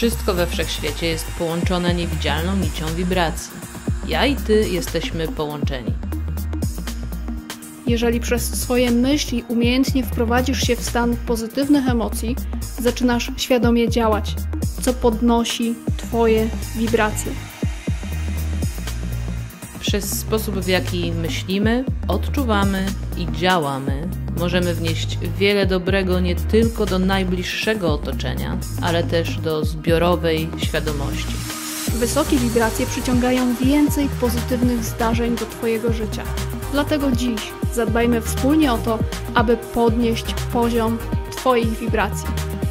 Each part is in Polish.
Wszystko we wszechświecie jest połączone niewidzialną nicią wibracji. Ja i ty jesteśmy połączeni. Jeżeli przez swoje myśli umiejętnie wprowadzisz się w stan pozytywnych emocji, zaczynasz świadomie działać, co podnosi twoje wibracje. Przez sposób, w jaki myślimy, odczuwamy i działamy, możemy wnieść wiele dobrego nie tylko do najbliższego otoczenia, ale też do zbiorowej świadomości. Wysokie wibracje przyciągają więcej pozytywnych zdarzeń do twojego życia. Dlatego dziś zadbajmy wspólnie o to, aby podnieść poziom twoich wibracji.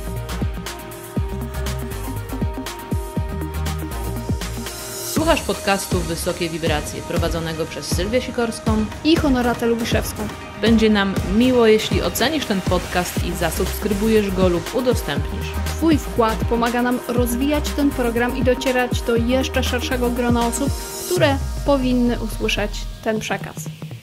Słuchasz podcastu Wysokie Wibracje, prowadzonego przez Sylwię Sikorską i Honoratę Lubiszewską. Będzie nam miło, jeśli ocenisz ten podcast i zasubskrybujesz go lub udostępnisz. Twój wkład pomaga nam rozwijać ten program i docierać do jeszcze szerszego grona osób, które powinny usłyszeć ten przekaz.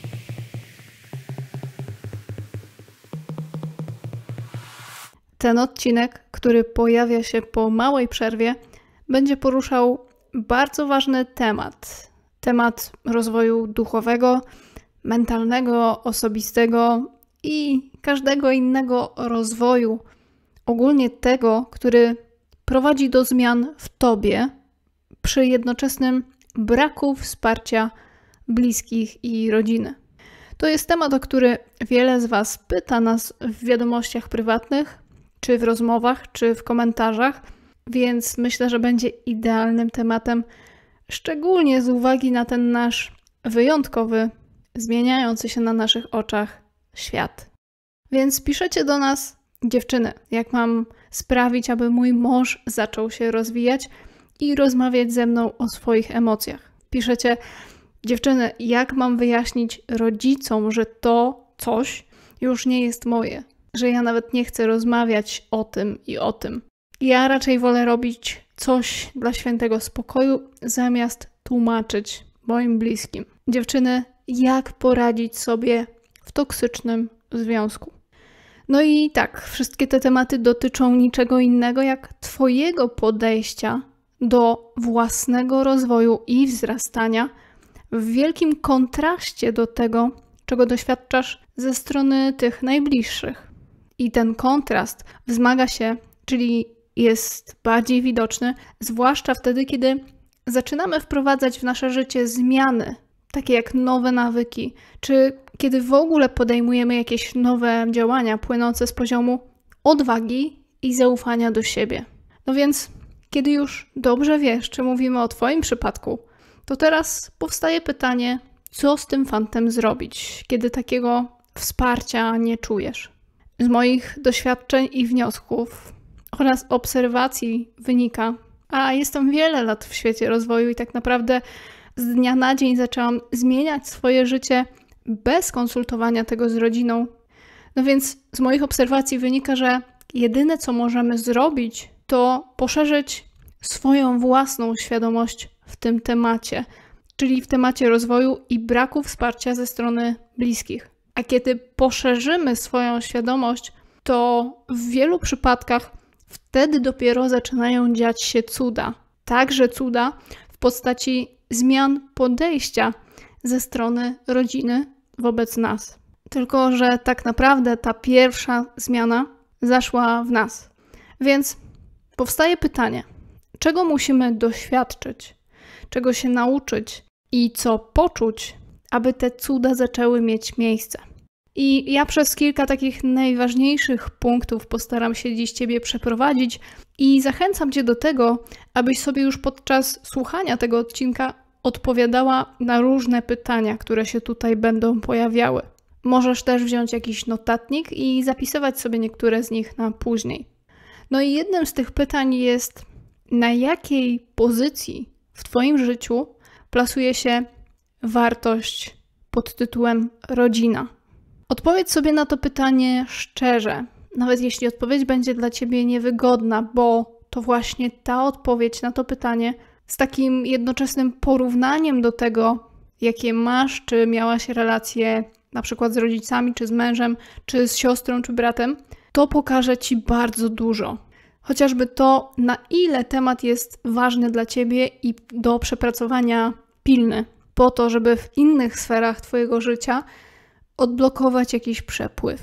Ten odcinek, który pojawia się po małej przerwie, będzie poruszał bardzo ważny temat. Temat rozwoju duchowego, mentalnego, osobistego i każdego innego rozwoju. Ogólnie tego, który prowadzi do zmian w tobie przy jednoczesnym braku wsparcia bliskich i rodziny. To jest temat, o który wiele z was pyta nas w wiadomościach prywatnych, czy w rozmowach, czy w komentarzach, więc myślę, że będzie idealnym tematem, szczególnie z uwagi na ten nasz wyjątkowy, zmieniający się na naszych oczach świat. Więc piszecie do nas: dziewczyny, jak mam sprawić, aby mój mąż zaczął się rozwijać i rozmawiać ze mną o swoich emocjach. Piszecie: dziewczyny, jak mam wyjaśnić rodzicom, że to coś już nie jest moje, że ja nawet nie chcę rozmawiać o tym i o tym. Ja raczej wolę robić coś dla świętego spokoju, zamiast tłumaczyć moim bliskim. Dziewczyny, jak poradzić sobie w toksycznym związku? No i tak, wszystkie te tematy dotyczą niczego innego jak twojego podejścia do własnego rozwoju i wzrastania w wielkim kontraście do tego, czego doświadczasz ze strony tych najbliższych. I ten kontrast wzmaga się, czyli jest bardziej widoczny, zwłaszcza wtedy, kiedy zaczynamy wprowadzać w nasze życie zmiany, takie jak nowe nawyki, czy kiedy w ogóle podejmujemy jakieś nowe działania płynące z poziomu odwagi i zaufania do siebie. No więc, kiedy już dobrze wiesz, czy mówimy o twoim przypadku, to teraz powstaje pytanie, co z tym fantem zrobić, kiedy takiego wsparcia nie czujesz. Z moich doświadczeń i wniosków oraz obserwacji wynika, a jestem wiele lat w świecie rozwoju i tak naprawdę z dnia na dzień zaczęłam zmieniać swoje życie bez konsultowania tego z rodziną. No więc z moich obserwacji wynika, że jedyne co możemy zrobić, to poszerzyć swoją własną świadomość w tym temacie, czyli w temacie rozwoju i braku wsparcia ze strony bliskich. A kiedy poszerzymy swoją świadomość, to w wielu przypadkach wtedy dopiero zaczynają dziać się cuda. Także cuda w postaci zmian podejścia ze strony rodziny wobec nas. Tylko że tak naprawdę ta pierwsza zmiana zaszła w nas. Więc powstaje pytanie, czego musimy doświadczyć, czego się nauczyć i co poczuć, aby te cuda zaczęły mieć miejsce. I ja przez kilka takich najważniejszych punktów postaram się dziś Ciebie przeprowadzić i zachęcam Cię do tego, abyś sobie już podczas słuchania tego odcinka odpowiadała na różne pytania, które się tutaj będą pojawiały. Możesz też wziąć jakiś notatnik i zapisywać sobie niektóre z nich na później. No i jednym z tych pytań jest, na jakiej pozycji w Twoim życiu plasuje się wartość pod tytułem rodzina? Odpowiedz sobie na to pytanie szczerze, nawet jeśli odpowiedź będzie dla Ciebie niewygodna, bo to właśnie ta odpowiedź na to pytanie z takim jednoczesnym porównaniem do tego, jakie masz, czy miałaś relacje na przykład z rodzicami, czy z mężem, czy z siostrą, czy bratem, to pokaże Ci bardzo dużo. Chociażby to, na ile temat jest ważny dla Ciebie i do przepracowania pilny, po to, żeby w innych sferach Twojego życia odblokować jakiś przepływ.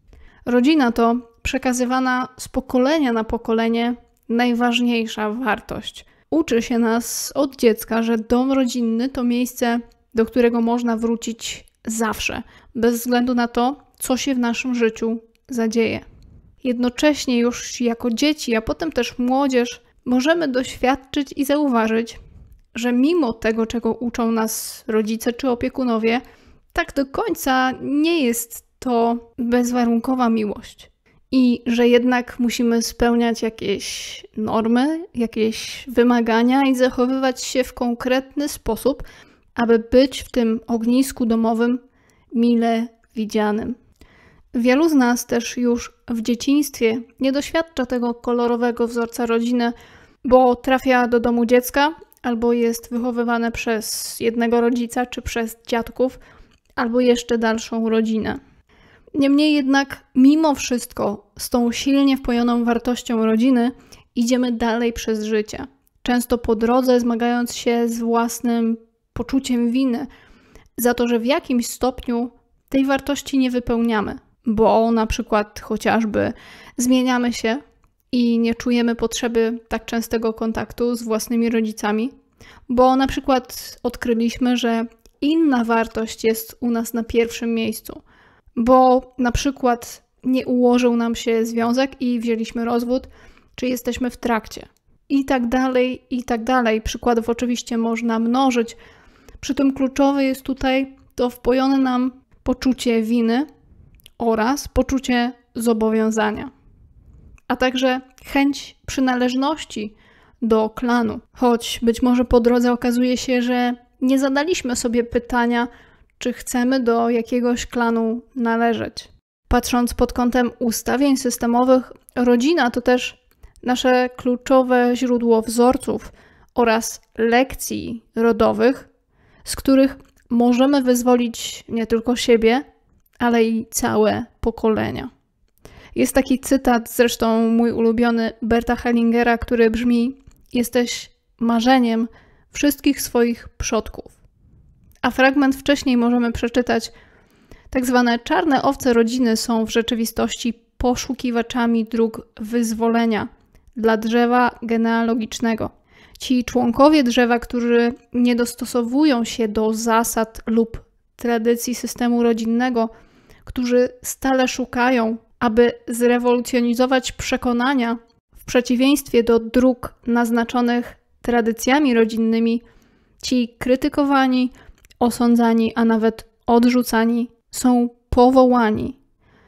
Rodzina to przekazywana z pokolenia na pokolenie najważniejsza wartość. Uczy się nas od dziecka, że dom rodzinny to miejsce, do którego można wrócić zawsze, bez względu na to, co się w naszym życiu zadzieje. Jednocześnie już jako dzieci, a potem też młodzież, możemy doświadczyć i zauważyć, że mimo tego, czego uczą nas rodzice czy opiekunowie, tak do końca nie jest to bezwarunkowa miłość. I że jednak musimy spełniać jakieś normy, jakieś wymagania i zachowywać się w konkretny sposób, aby być w tym ognisku domowym mile widzianym. Wielu z nas też już w dzieciństwie nie doświadcza tego kolorowego wzorca rodziny, bo trafia do domu dziecka albo jest wychowywane przez jednego rodzica czy przez dziadków, albo jeszcze dalszą rodzinę. Niemniej jednak, mimo wszystko, z tą silnie wpojoną wartością rodziny idziemy dalej przez życie. Często po drodze zmagając się z własnym poczuciem winy za to, że w jakimś stopniu tej wartości nie wypełniamy, bo na przykład chociażby zmieniamy się i nie czujemy potrzeby tak częstego kontaktu z własnymi rodzicami, bo na przykład odkryliśmy, że inna wartość jest u nas na pierwszym miejscu, bo na przykład nie ułożył nam się związek i wzięliśmy rozwód, czy jesteśmy w trakcie. I tak dalej, i tak dalej. Przykładów oczywiście można mnożyć. Przy tym kluczowe jest tutaj to wpojone nam poczucie winy oraz poczucie zobowiązania, a także chęć przynależności do klanu. Choć być może po drodze okazuje się, że nie zadaliśmy sobie pytania, czy chcemy do jakiegoś klanu należeć. Patrząc pod kątem ustawień systemowych, rodzina to też nasze kluczowe źródło wzorców oraz lekcji rodowych, z których możemy wyzwolić nie tylko siebie, ale i całe pokolenia. Jest taki cytat, zresztą mój ulubiony, Berta Hellingera, który brzmi: jesteś marzeniem wszystkich swoich przodków. A fragment wcześniej możemy przeczytać: tak zwane czarne owce rodziny są w rzeczywistości poszukiwaczami dróg wyzwolenia dla drzewa genealogicznego. Ci członkowie drzewa, którzy nie dostosowują się do zasad lub tradycji systemu rodzinnego, którzy stale szukają, aby zrewolucjonizować przekonania w przeciwieństwie do dróg naznaczonych tradycjami rodzinnymi, ci krytykowani, osądzani, a nawet odrzucani są powołani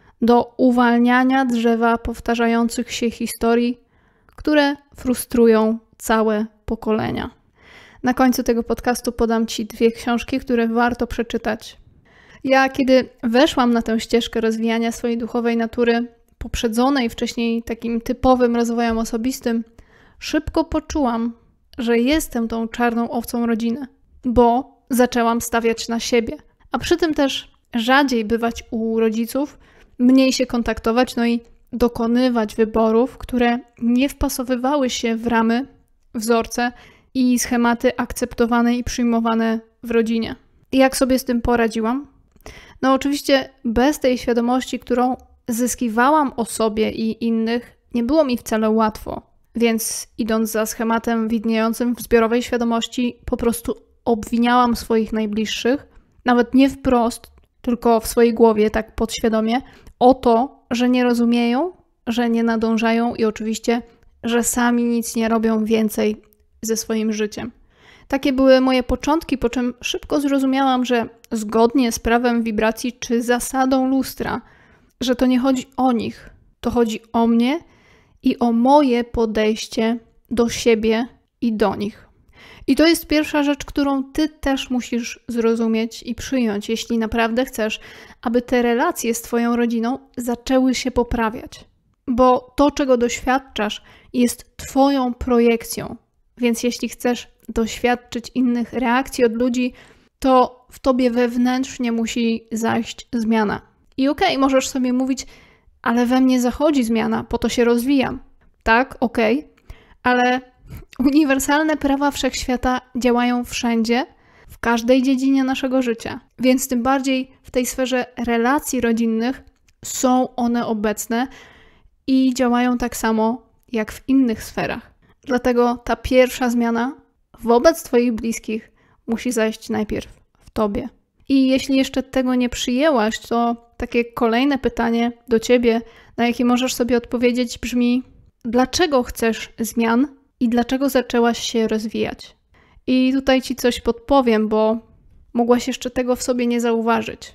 do uwalniania drzewa powtarzających się historii, które frustrują całe pokolenia. Na końcu tego podcastu podam Ci 2 książki, które warto przeczytać. Ja, kiedy weszłam na tę ścieżkę rozwijania swojej duchowej natury, poprzedzonej wcześniej takim typowym rozwojem osobistym, szybko poczułam, że jestem tą czarną owcą rodziny, bo zaczęłam stawiać na siebie, a przy tym też rzadziej bywać u rodziców, mniej się kontaktować, no i dokonywać wyborów, które nie wpasowywały się w ramy, wzorce i schematy akceptowane i przyjmowane w rodzinie. I jak sobie z tym poradziłam? No oczywiście bez tej świadomości, którą zyskiwałam o sobie i innych, nie było mi wcale łatwo. Więc idąc za schematem widniejącym w zbiorowej świadomości, po prostu obwiniałam swoich najbliższych, nawet nie wprost, tylko w swojej głowie, tak podświadomie, o to, że nie rozumieją, że nie nadążają i oczywiście, że sami nic nie robią więcej ze swoim życiem. Takie były moje początki, po czym szybko zrozumiałam, że zgodnie z prawem wibracji czy zasadą lustra, że to nie chodzi o nich, to chodzi o mnie i o moje podejście do siebie i do nich. I to jest pierwsza rzecz, którą Ty też musisz zrozumieć i przyjąć, jeśli naprawdę chcesz, aby te relacje z Twoją rodziną zaczęły się poprawiać. Bo to, czego doświadczasz, jest Twoją projekcją. Więc jeśli chcesz doświadczyć innych reakcji od ludzi, to w Tobie wewnętrznie musi zajść zmiana. I okej, możesz sobie mówić, ale we mnie zachodzi zmiana, po to się rozwijam. tak, okej, ale uniwersalne prawa wszechświata działają wszędzie, w każdej dziedzinie naszego życia. Więc tym bardziej w tej sferze relacji rodzinnych są one obecne i działają tak samo jak w innych sferach. Dlatego ta pierwsza zmiana wobec Twoich bliskich musi zajść najpierw w Tobie. I jeśli jeszcze tego nie przyjęłaś, to takie kolejne pytanie do Ciebie, na jakie możesz sobie odpowiedzieć, brzmi: dlaczego chcesz zmian i dlaczego zaczęłaś się rozwijać? I tutaj Ci coś podpowiem, bo mogłaś jeszcze tego w sobie nie zauważyć.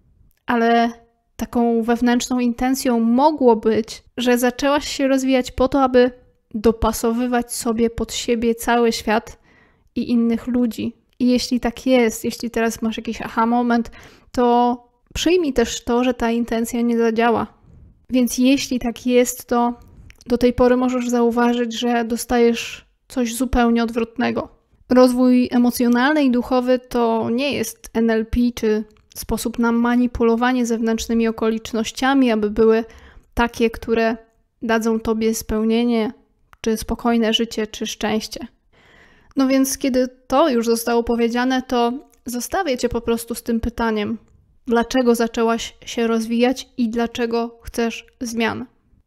Ale taką wewnętrzną intencją mogło być, że zaczęłaś się rozwijać po to, aby dopasowywać sobie pod siebie cały świat i innych ludzi. I jeśli tak jest, jeśli teraz masz jakiś aha moment, to przyjmij też to, że ta intencja nie zadziała. Więc jeśli tak jest, to do tej pory możesz zauważyć, że dostajesz coś zupełnie odwrotnego. Rozwój emocjonalny i duchowy to nie jest NLP czy sposób na manipulowanie zewnętrznymi okolicznościami, aby były takie, które dadzą Tobie spełnienie, czy spokojne życie, czy szczęście. No więc kiedy to już zostało powiedziane, to zostawię Cię po prostu z tym pytaniem: dlaczego zaczęłaś się rozwijać i dlaczego chcesz zmian?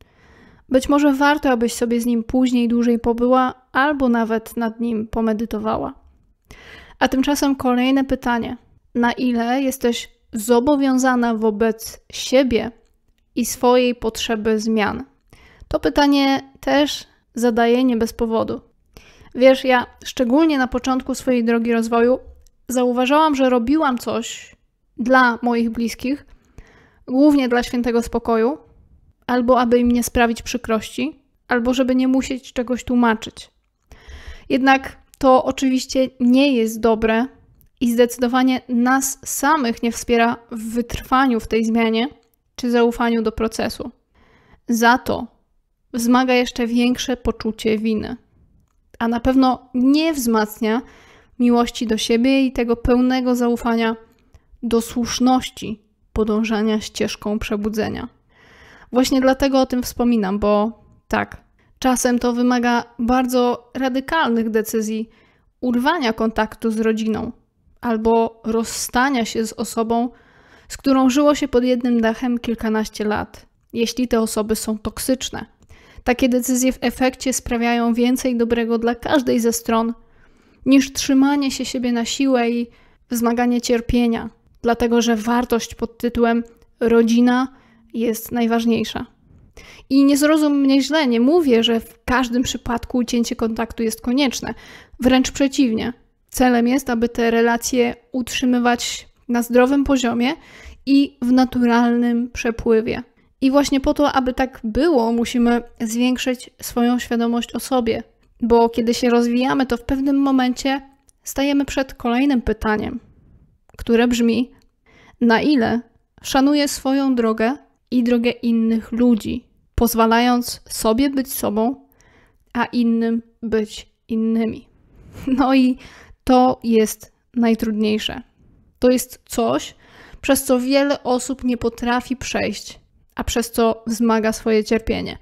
Być może warto, abyś sobie z nim później dłużej pobyła, albo nawet nad nim pomedytowała. A tymczasem kolejne pytanie: na ile jesteś zobowiązana wobec siebie i swojej potrzeby zmian? To pytanie też zadaję nie bez powodu. Wiesz, ja szczególnie na początku swojej drogi rozwoju zauważałam, że robiłam coś dla moich bliskich, głównie dla świętego spokoju, albo aby im nie sprawić przykrości, albo żeby nie musieć czegoś tłumaczyć. Jednak to oczywiście nie jest dobre i zdecydowanie nas samych nie wspiera w wytrwaniu w tej zmianie czy zaufaniu do procesu. Za to wzmaga jeszcze większe poczucie winy, a na pewno nie wzmacnia miłości do siebie i tego pełnego zaufania do słuszności podążania ścieżką przebudzenia. Właśnie dlatego o tym wspominam, bo tak, czasem to wymaga bardzo radykalnych decyzji urwania kontaktu z rodziną albo rozstania się z osobą, z którą żyło się pod jednym dachem kilkanaście lat, jeśli te osoby są toksyczne. Takie decyzje w efekcie sprawiają więcej dobrego dla każdej ze stron, niż trzymanie się siebie na siłę i wzmaganie cierpienia, dlatego że wartość pod tytułem rodzina jest najważniejsza. I nie zrozum mnie źle, nie mówię, że w każdym przypadku ucięcie kontaktu jest konieczne. Wręcz przeciwnie. Celem jest, aby te relacje utrzymywać na zdrowym poziomie i w naturalnym przepływie. I właśnie po to, aby tak było, musimy zwiększyć swoją świadomość o sobie. Bo kiedy się rozwijamy, to w pewnym momencie stajemy przed kolejnym pytaniem, które brzmi: na ile szanuję swoją drogę i drogę innych ludzi, pozwalając sobie być sobą, a innym być innymi. No i to jest najtrudniejsze. To jest coś, przez co wiele osób nie potrafi przejść, a przez co wzmaga swoje cierpienie.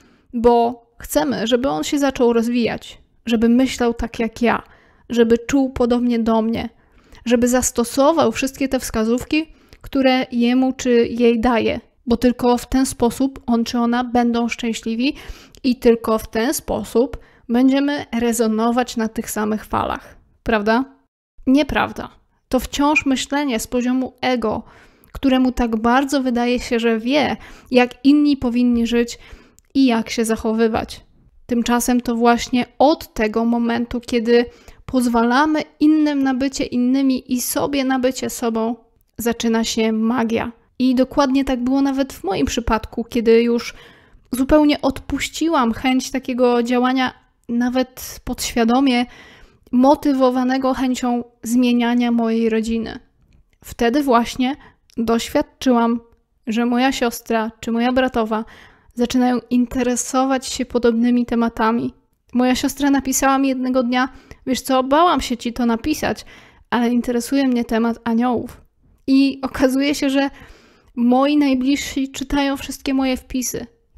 Bo chcemy, żeby on się zaczął rozwijać, żeby myślał tak jak ja, żeby czuł podobnie do mnie, żeby zastosował wszystkie te wskazówki, które jemu czy jej daję, bo tylko w ten sposób on czy ona będą szczęśliwi i tylko w ten sposób będziemy rezonować na tych samych falach. Prawda? Nieprawda. To wciąż myślenie z poziomu ego, któremu tak bardzo wydaje się, że wie, jak inni powinni żyć i jak się zachowywać. Tymczasem to właśnie od tego momentu, kiedy pozwalamy innym na bycie innymi i sobie na bycie sobą, zaczyna się magia. I dokładnie tak było nawet w moim przypadku, kiedy już zupełnie odpuściłam chęć takiego działania, nawet podświadomie, motywowanego chęcią zmieniania mojej rodziny. Wtedy właśnie doświadczyłam, że moja siostra czy moja bratowa zaczynają interesować się podobnymi tematami. Moja siostra napisała mi jednego dnia: wiesz co, bałam się ci to napisać, ale interesuje mnie temat aniołów. I okazuje się, że moi najbliżsi czytają wszystkie moje wpisy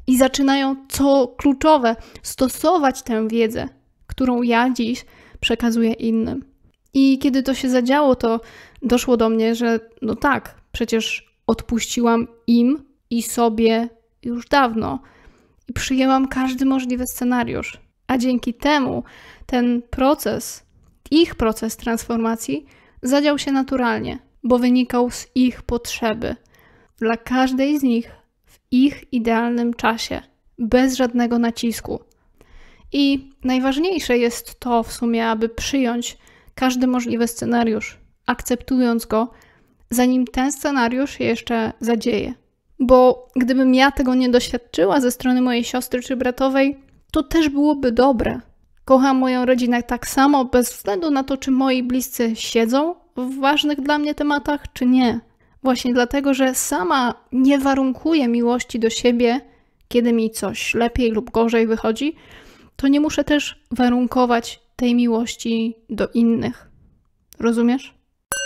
i zaczynają, co kluczowe, stosować tę wiedzę, którą ja dziś przekazuję innym. I kiedy to się zadziało, to doszło do mnie, że no tak, przecież odpuściłam im i sobie już dawno i przyjęłam każdy możliwy scenariusz. A dzięki temu ten proces, ich proces transformacji zadział się naturalnie, bo wynikał z ich potrzeby. Dla każdej z nich w ich idealnym czasie, bez żadnego nacisku. I najważniejsze jest to w sumie, aby przyjąć każdy możliwy scenariusz, akceptując go, zanim ten scenariusz się jeszcze zadzieje. Bo gdybym ja tego nie doświadczyła ze strony mojej siostry czy bratowej, to też byłoby dobre. Kocham moją rodzinę tak samo, bez względu na to, czy moi bliscy siedzą w ważnych dla mnie tematach, czy nie. Właśnie dlatego, że sama nie warunkuję miłości do siebie, kiedy mi coś lepiej lub gorzej wychodzi, to nie muszę też warunkować tej miłości do innych. Rozumiesz?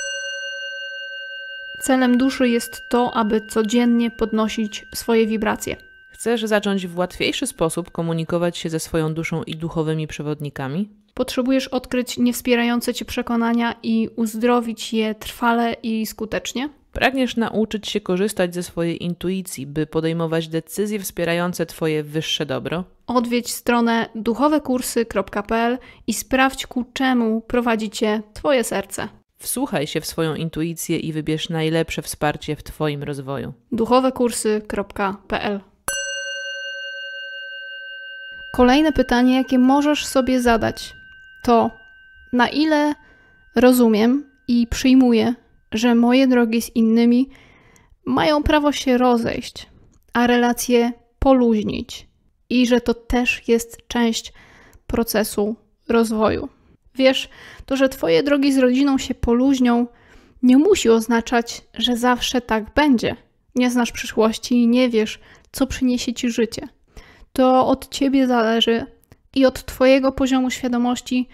Celem duszy jest to, aby codziennie podnosić swoje wibracje. Chcesz zacząć w łatwiejszy sposób komunikować się ze swoją duszą i duchowymi przewodnikami? Potrzebujesz odkryć niewspierające cię przekonania i uzdrowić je trwale i skutecznie? Pragniesz nauczyć się korzystać ze swojej intuicji, by podejmować decyzje wspierające twoje wyższe dobro? Odwiedź stronę duchowekursy.pl i sprawdź, ku czemu prowadzi cię twoje serce. Wsłuchaj się w swoją intuicję i wybierz najlepsze wsparcie w twoim rozwoju. duchowekursy.pl. Kolejne pytanie, jakie możesz sobie zadać, to na ile rozumiem i przyjmuję, że moje drogi z innymi mają prawo się rozejść, a relacje poluźnić i że to też jest część procesu rozwoju. Wiesz, to, że twoje drogi z rodziną się poluźnią, nie musi oznaczać, że zawsze tak będzie. Nie znasz przyszłości i nie wiesz, co przyniesie ci życie. To od ciebie zależy i od twojego poziomu świadomości,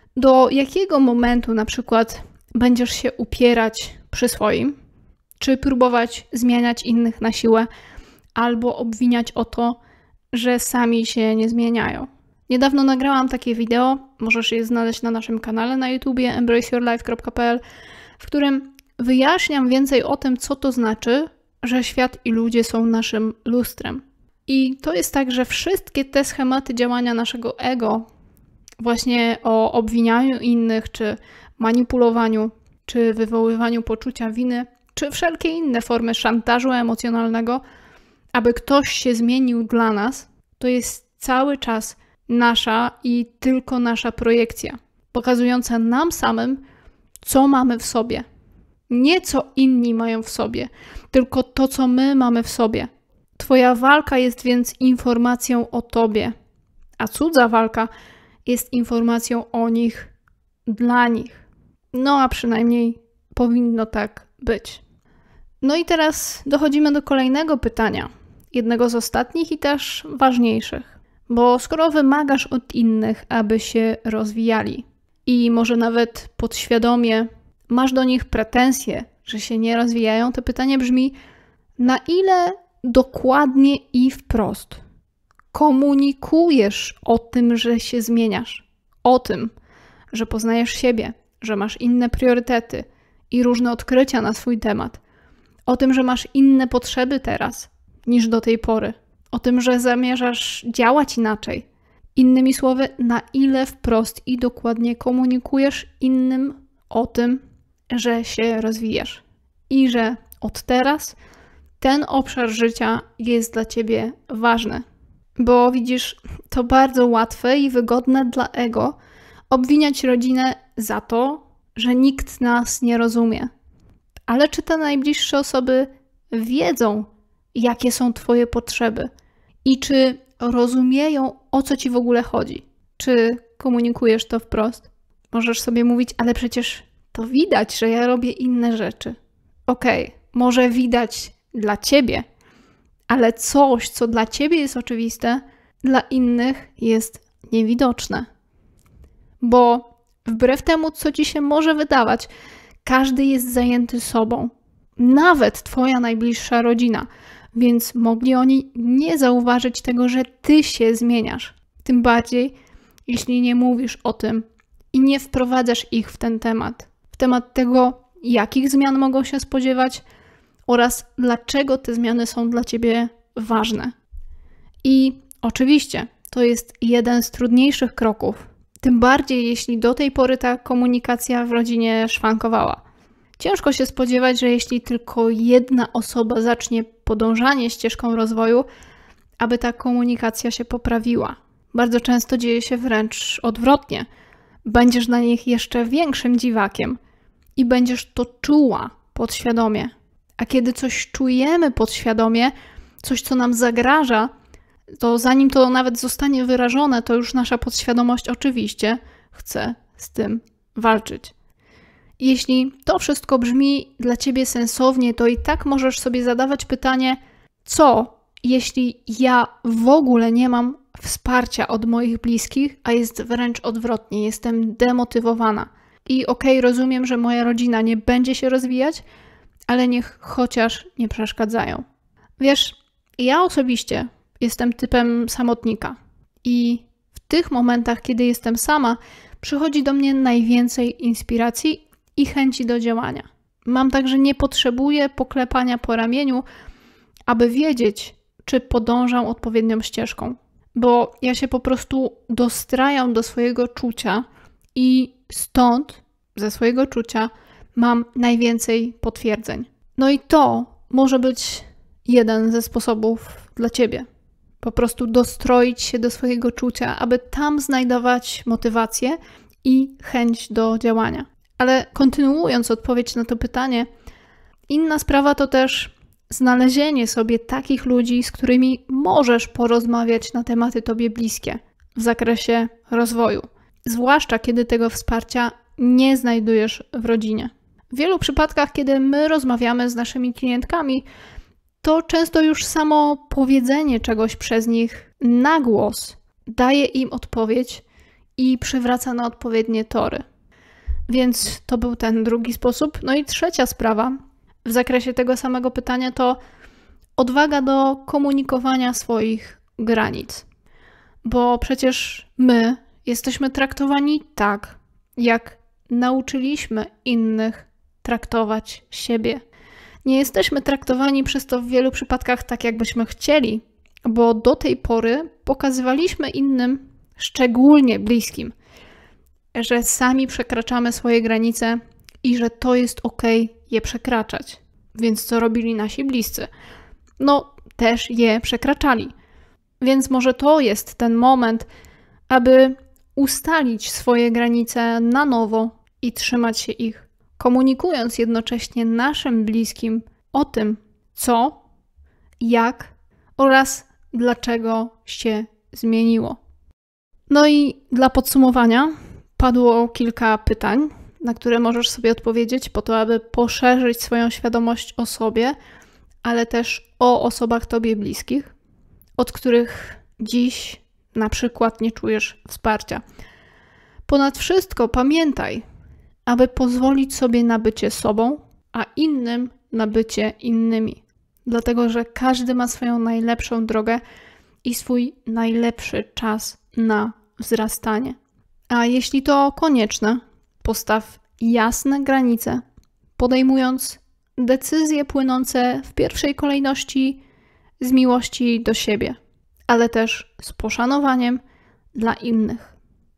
do jakiego momentu na przykład będziesz się upierać przy swoim, czy próbować zmieniać innych na siłę, albo obwiniać o to, że sami się nie zmieniają. Niedawno nagrałam takie wideo, możesz je znaleźć na naszym kanale na YouTubie embraceyourlife.pl, w którym wyjaśniam więcej o tym, co to znaczy, że świat i ludzie są naszym lustrem. I to jest tak, że wszystkie te schematy działania naszego ego, właśnie o obwinianiu innych, czy manipulowaniu, czy wywoływaniu poczucia winy, czy wszelkie inne formy szantażu emocjonalnego, aby ktoś się zmienił dla nas, to jest cały czas nasza i tylko nasza projekcja, pokazująca nam samym, co mamy w sobie. Nie co inni mają w sobie, tylko to, co my mamy w sobie. Twoja walka jest więc informacją o tobie, a cudza walka jest informacją o nich, dla nich. No a przynajmniej powinno tak być. No i teraz dochodzimy do kolejnego pytania, jednego z ostatnich i też ważniejszych. Bo skoro wymagasz od innych, aby się rozwijali i może nawet podświadomie masz do nich pretensje, że się nie rozwijają, to pytanie brzmi, na ile dokładnie i wprost komunikujesz o tym, że się zmieniasz, o tym, że poznajesz siebie, że masz inne priorytety i różne odkrycia na swój temat, o tym, że masz inne potrzeby teraz niż do tej pory, o tym, że zamierzasz działać inaczej. Innymi słowy, na ile wprost i dokładnie komunikujesz innym o tym, że się rozwijasz i że od teraz ten obszar życia jest dla ciebie ważny. Bo widzisz, to bardzo łatwe i wygodne dla ego obwiniać rodzinę za to, że nikt nas nie rozumie. Ale czy te najbliższe osoby wiedzą, jakie są twoje potrzeby? I czy rozumieją, o co ci w ogóle chodzi? Czy komunikujesz to wprost? Możesz sobie mówić, ale przecież to widać, że ja robię inne rzeczy. Okej, może widać dla ciebie, ale coś, co dla ciebie jest oczywiste, dla innych jest niewidoczne. Bo wbrew temu, co ci się może wydawać, każdy jest zajęty sobą. Nawet twoja najbliższa rodzina. więc mogli oni nie zauważyć tego, że ty się zmieniasz. Tym bardziej, jeśli nie mówisz o tym i nie wprowadzasz ich w ten temat. W temat tego, jakich zmian mogą się spodziewać oraz dlaczego te zmiany są dla ciebie ważne. I oczywiście to jest jeden z trudniejszych kroków. Tym bardziej, jeśli do tej pory ta komunikacja w rodzinie szwankowała. Ciężko się spodziewać, że jeśli tylko jedna osoba zacznie podążanie ścieżką rozwoju, aby ta komunikacja się poprawiła. Bardzo często dzieje się wręcz odwrotnie. Będziesz dla nich jeszcze większym dziwakiem i będziesz to czuła podświadomie. A kiedy coś czujemy podświadomie, coś, co nam zagraża, to zanim to nawet zostanie wyrażone, to już nasza podświadomość oczywiście chce z tym walczyć. Jeśli to wszystko brzmi dla ciebie sensownie, to i tak możesz sobie zadawać pytanie, co jeśli ja w ogóle nie mam wsparcia od moich bliskich, a jest wręcz odwrotnie, jestem demotywowana. I rozumiem, że moja rodzina nie będzie się rozwijać, ale niech chociaż nie przeszkadzają. Wiesz, ja osobiście jestem typem samotnika i w tych momentach, kiedy jestem sama, przychodzi do mnie najwięcej inspiracji i chęci do działania. Mam także nie potrzebuję poklepania po ramieniu, aby wiedzieć, czy podążam odpowiednią ścieżką. Bo ja się po prostu dostrajam do swojego czucia i stąd, ze swojego czucia, mam najwięcej potwierdzeń. No i to może być jeden ze sposobów dla ciebie. Po prostu dostroić się do swojego czucia, aby tam znajdować motywację i chęć do działania. Ale kontynuując odpowiedź na to pytanie, inna sprawa to też znalezienie sobie takich ludzi, z którymi możesz porozmawiać na tematy tobie bliskie w zakresie rozwoju. Zwłaszcza kiedy tego wsparcia nie znajdujesz w rodzinie. W wielu przypadkach, kiedy my rozmawiamy z naszymi klientkami, to często już samo powiedzenie czegoś przez nich na głos daje im odpowiedź i przywraca na odpowiednie tory. Więc to był ten drugi sposób. No i trzecia sprawa w zakresie tego samego pytania to odwaga do komunikowania swoich granic. Bo przecież my jesteśmy traktowani tak, jak nauczyliśmy innych traktować siebie. Nie jesteśmy traktowani przez to w wielu przypadkach tak, jakbyśmy chcieli, bo do tej pory pokazywaliśmy innym, szczególnie bliskim, że sami przekraczamy swoje granice i że to jest okej je przekraczać. Więc co robili nasi bliscy? No, też je przekraczali. Więc może to jest ten moment, aby ustalić swoje granice na nowo i trzymać się ich, komunikując jednocześnie naszym bliskim o tym, co, jak oraz dlaczego się zmieniło. No i dla podsumowania padło kilka pytań, na które możesz sobie odpowiedzieć po to, aby poszerzyć swoją świadomość o sobie, ale też o osobach tobie bliskich, od których dziś na przykład nie czujesz wsparcia. Ponad wszystko pamiętaj, aby pozwolić sobie na bycie sobą, a innym na bycie innymi. Dlatego, że każdy ma swoją najlepszą drogę i swój najlepszy czas na wzrastanie. A jeśli to konieczne, postaw jasne granice, podejmując decyzje płynące w pierwszej kolejności z miłości do siebie, ale też z poszanowaniem dla innych.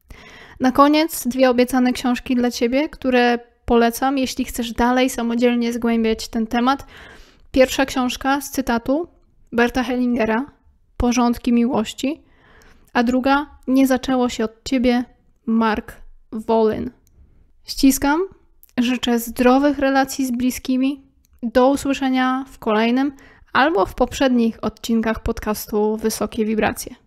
Na koniec 2 obiecane książki dla ciebie, które polecam, jeśli chcesz dalej samodzielnie zgłębiać ten temat. Pierwsza książka z cytatu Berta Hellingera, Porządki miłości, a druga Nie zaczęło się od ciebie, Mark Wolyn. Ściskam, życzę zdrowych relacji z bliskimi. Do usłyszenia w kolejnym albo w poprzednich odcinkach podcastu Wysokie Wibracje.